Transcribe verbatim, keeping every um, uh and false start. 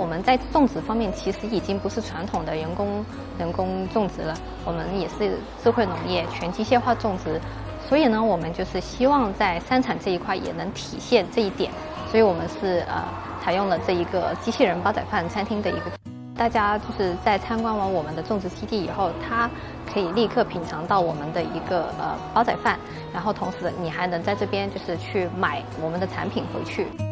我们在种植方面其实已经不是传统的人工人工种植了，我们也是智慧农业、全机械化种植。所以呢，我们就是希望在生产这一块也能体现这一点，所以我们是呃采用了这一个机器人煲仔饭餐厅的一个，大家就是在参观完我们的种植基地以后，他可以立刻品尝到我们的一个呃煲仔饭，然后同时你还能在这边就是去买我们的产品回去。